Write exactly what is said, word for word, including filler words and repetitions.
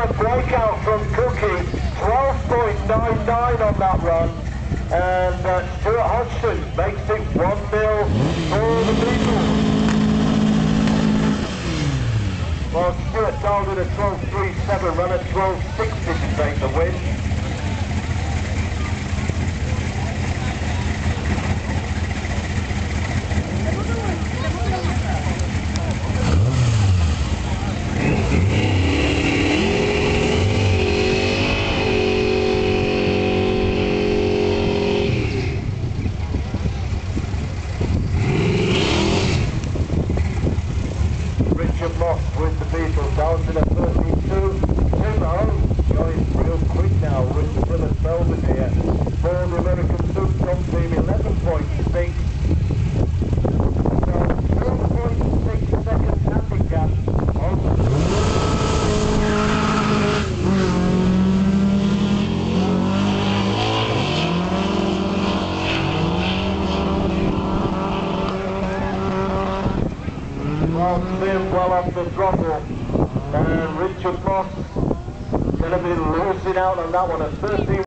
a breakout from Cookie, twelve point nine nine on that run. And uh, Stuart Hodgson makes it one nil for the Beatles. Well, Stuart dialed in a twelve three seven run at twelve sixty to take the win. With the Beatles down to the thirty-two. Tim Holmes going real quick now with the Phillips Belvedere for the American Supercom team, eleven point six. So two point six seconds handicap on well, Tim well off the throttle, and Richard Moss going to be losing out on that one at thirteen.